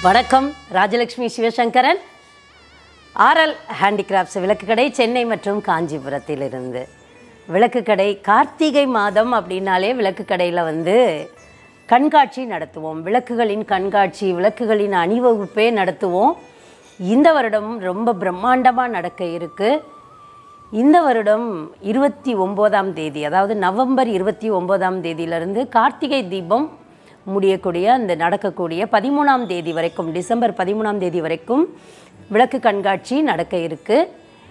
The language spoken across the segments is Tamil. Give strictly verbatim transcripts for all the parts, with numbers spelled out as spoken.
வணக்கம். ராஜலட்சுமி சிவசங்கரன், ஆர்எல் ஹேண்டிகிராஃப்ட்ஸ் விளக்கு கடை, சென்னை மற்றும் காஞ்சிபுரத்திலிருந்து. விளக்கு கடை கார்த்திகை மாதம் அப்படின்னாலே விளக்கு கடையில் வந்து கண்காட்சி நடத்துவோம். விளக்குகளின் கண்காட்சி, விளக்குகளின் அணிவகுப்பே நடத்துவோம். இந்த வருடம் ரொம்ப பிரம்மாண்டமாக நடக்க இருக்குது. இந்த வருடம் இருபத்தி ஒம்போதாம் தேதி, அதாவது நவம்பர் இருபத்தி ஒம்போதாம் தேதியிலிருந்து கார்த்திகை தீபம் முடியக்கூடிய அந்த நடக்கக்கூடிய பதிமூணாம் தேதி வரைக்கும், டிசம்பர் பதிமூணாம் தேதி வரைக்கும் விளக்கு கண்காட்சி நடக்க இருக்குது.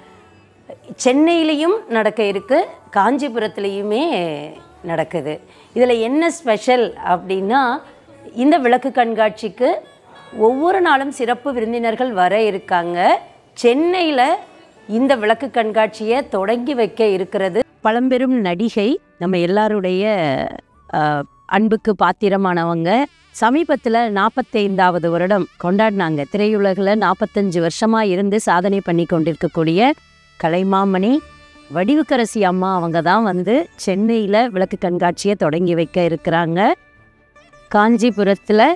சென்னையிலையும் நடக்க இருக்குது, காஞ்சிபுரத்துலேயுமே நடக்குது. இதில் என்ன ஸ்பெஷல் அப்படின்னா, இந்த விளக்கு கண்காட்சிக்கு ஒவ்வொரு நாளும் சிறப்பு விருந்தினர்கள் வர இருக்காங்க. சென்னையில் இந்த விளக்கு கண்காட்சியை தொடங்கி வைக்க இருக்கிறது பழம்பெரும் நடிகை, நம்ம எல்லாருடைய அன்புக்கு பாத்திரமானவங்க. சமீபத்தில் நாற்பத்தைந்தாவது வருடம் கொண்டாடினாங்க. திரையுலகில் நாற்பத்தஞ்சு வருஷமாக இருந்து சாதனை பண்ணி கொண்டிருக்கக்கூடிய கலைமாமணி வடிவுக்கரசி அம்மா அவங்க தான் வந்து சென்னையில் விளக்கு கண்காட்சியை தொடங்கி வைக்க இருக்கிறாங்க. காஞ்சிபுரத்தில்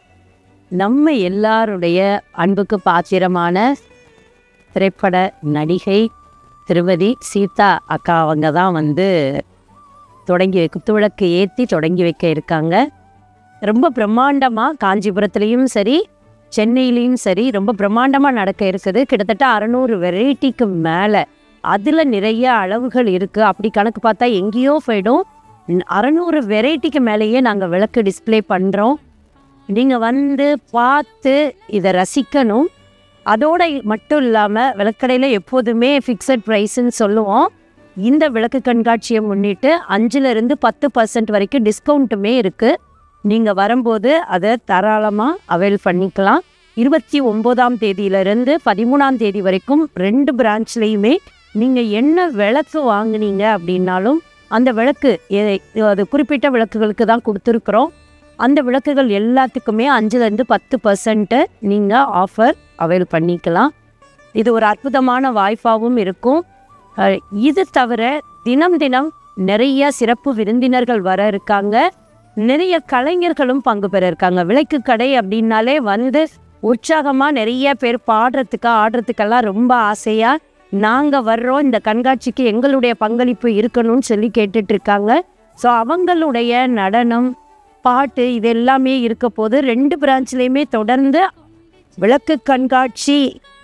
நம்ம எல்லாருடைய அன்புக்கு பாத்திரமான திரைப்பட நடிகை திருமதி சீதா அக்கா அவங்க தான் வந்து தொடங்கி வைக்க குத்துவிளக்கு ஏற்றி தொடங்கி வைக்க இருக்காங்க. ரொம்ப பிரம்மாண்டமாக காஞ்சிபுரத்துலேயும் சரி சென்னையிலையும் சரி ரொம்ப பிரம்மாண்டமாக நடக்க இருக்குது. கிட்டத்தட்ட அறநூறு வெரைட்டிக்கு மேலே, அதில் நிறைய அளவுகள் இருக்குது. அப்படி கணக்கு பார்த்தா எங்கேயோ போய்டும். அறநூறு வெரைட்டிக்கு மேலேயே நாங்கள் விளக்கு டிஸ்பிளே பண்ணுறோம். நீங்கள் வந்து பார்த்து இதை ரசிக்கணும். அதோடு மட்டும் இல்லாமல் விளக்கடையில் எப்போதுமே ஃபிக்ஸட் ப்ரைஸுன்னு சொல்லுவோம். இந்த விளக்கு கண்காட்சியை முன்னிட்டு அஞ்சுலேருந்து பத்து பர்சன்ட் வரைக்கும் டிஸ்கவுண்ட்டுமே இருக்குது. நீங்கள் வரும்போது அதை தாராளமாக அவைல் பண்ணிக்கலாம். இருபத்தி ஒம்போதாம் தேதியிலேருந்து பதிமூணாம் தேதி வரைக்கும் ரெண்டு பிரான்ச்லேயுமே நீங்கள் என்ன விளக்கு வாங்கினீங்க அப்படின்னாலும் அந்த விளக்கு அது குறிப்பிட்ட விளக்குகளுக்கு தான் கொடுத்துருக்குறோம். அந்த விளக்குகள் எல்லாத்துக்குமே அஞ்சுலேருந்து பத்து பர்சன்ட்டு நீங்கள் ஆஃபர் அவைல் பண்ணிக்கலாம். இது ஒரு அற்புதமான வாய்ப்பாகவும் இருக்கும். இது தவிர தினம் தினம் நிறைய சிறப்பு விருந்தினர்கள் வர இருக்காங்க. நிறைய கலைஞர்களும் பங்கு பெற இருக்காங்க. விளக்கு கடை அப்படின்னாலே வந்து உற்சாகமாக நிறைய பேர் பாடுறதுக்கு ஆடுறதுக்கெல்லாம் ரொம்ப ஆசையாக நாங்கள் வர்றோம், இந்த கண்காட்சிக்கு எங்களுடைய பங்களிப்பு இருக்கணும்னு சொல்லி கேட்டுட்ருக்காங்க. ஸோ அவங்களுடைய நடனம், பாட்டு இது எல்லாமே இருக்க போது ரெண்டு பிரான்ச்லேயுமே தொடர்ந்து விளக்கு கண்காட்சி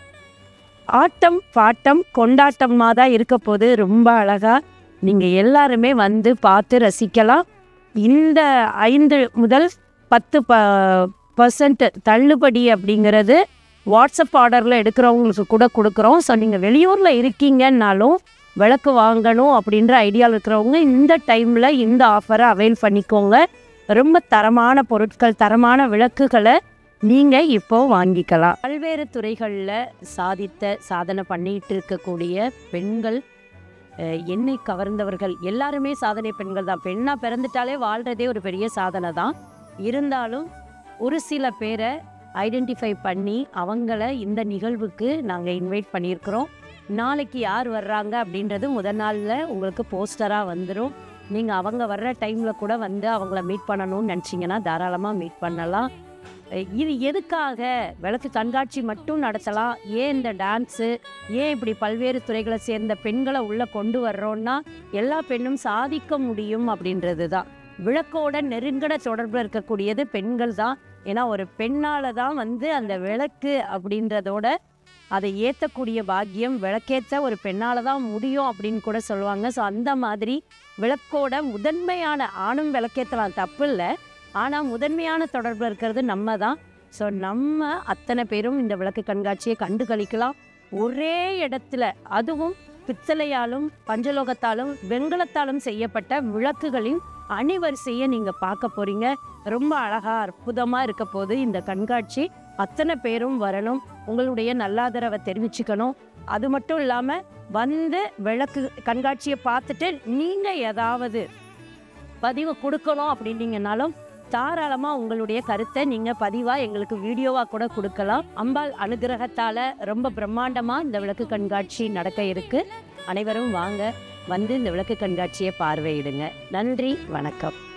ஆட்டம் பாட்டம் கொண்டாட்டமாக தான் இருக்க போது. ரொம்ப அழகாக நீங்கள் எல்லாருமே வந்து பார்த்து ரசிக்கலாம். இந்த ஐந்து முதல் பத்து ப பர்சன்ட் தள்ளுபடி அப்படிங்கிறது வாட்ஸ்அப் ஆர்டரில் எடுக்கிறவங்களுக்கு கூட கொடுக்குறோம். ஸோ நீங்கள் வெளியூரில் இருக்கீங்கன்னாலும் விளக்கு வாங்கணும் அப்படின்ற ஐடியாவில் இருக்கிறவங்க இந்த டைமில் இந்த ஆஃபரை அவைல் பண்ணிக்கோங்க. ரொம்ப தரமான பொருட்கள், தரமான விளக்குகளை நீங்கள் இப்போது வாங்கிக்கலாம். பல்வேறு துறைகளில் சாதித்த சாதனை பண்ணிகிட்டு இருக்கக்கூடிய பெண்கள், என்னை கவர்ந்தவர்கள் எல்லாருமே சாதனை பெண்கள் தான். பெண்ணாக பிறந்துட்டாலே வாழ்கிறதே ஒரு பெரிய சாதனை தான். இருந்தாலும் ஒரு சில பேரை ஐடென்டிஃபை பண்ணி அவங்கள இந்த நிகழ்வுக்கு நாங்கள் இன்வைட் பண்ணியிருக்கிறோம். நாளைக்கு யார் வர்றாங்க அப்படின்றது முதல் நாளில் உங்களுக்கு போஸ்டராக வந்துடும். நீங்கள் அவங்க வர்ற டைமில் கூட வந்து அவங்கள மீட் பண்ணணும்னு நினச்சிங்கன்னா தாராளமாக மீட் பண்ணலாம். இது எதுக்காக விளக்கு கண்காட்சி மட்டும் நடத்தலாம், ஏன் இந்த டான்ஸு, ஏன் இப்படி பல்வேறு துறைகளை சேர்ந்த பெண்களை உள்ளே கொண்டு வர்றோன்னா எல்லா பெண்ணும் சாதிக்க முடியும் அப்படின்றது தான். விளக்கோட நெருங்கட தொடர்பில் இருக்கக்கூடியது பெண்கள் தான். ஏன்னா ஒரு பெண்ணால் தான் வந்து அந்த விளக்கு அப்படின்றதோட அதை ஏற்றக்கூடிய பாக்கியம் விளக்கேற்ற ஒரு பெண்ணால் தான் முடியும் அப்படின்னு கூட சொல்லுவாங்க. ஸோ அந்த மாதிரி விளக்கோட முதன்மையான, ஆணும் விளக்கேற்றலாம் தப்பு இல்லை, ஆனால் முதன்மையான தொடர்பில் இருக்கிறது நம்ம தான். ஸோ நம்ம அத்தனை பேரும் இந்த விளக்கு கண்காட்சியை கண்டு கழிக்கலாம் ஒரே இடத்துல. அதுவும் பித்தளையாலும் பஞ்சலோகத்தாலும் வெண்கலத்தாலும் செய்யப்பட்ட விளக்குகளின் அணிவரிசையை நீங்கள் பார்க்க போகிறீங்க. ரொம்ப அழகாக அற்புதமாக இருக்க போது இந்த கண்காட்சி. அத்தனை பேரும் வரணும், உங்களுடைய நல்லாதரவை தெரிவிச்சுக்கணும். அது மட்டும் இல்லாமல் வந்து விளக்கு கண்காட்சியை பார்த்துட்டு நீங்கள் ஏதாவது பதிவு கொடுக்கணும் அப்படின்னீங்கன்னாலும் தாராளமாக உங்களுடைய கருத்தை நீங்கள் பதிவாக எங்களுக்கு வீடியோவாக கூட கொடுக்கலாம். அம்பாள் அனுகிரகத்தால் ரொம்ப பிரம்மாண்டமாக இந்த விளக்கு கண்காட்சி நடக்க இருக்குது. அனைவரும் வாங்க, வந்து இந்த விளக்கு கண்காட்சியை பார்வையிடுங்க. நன்றி, வணக்கம்.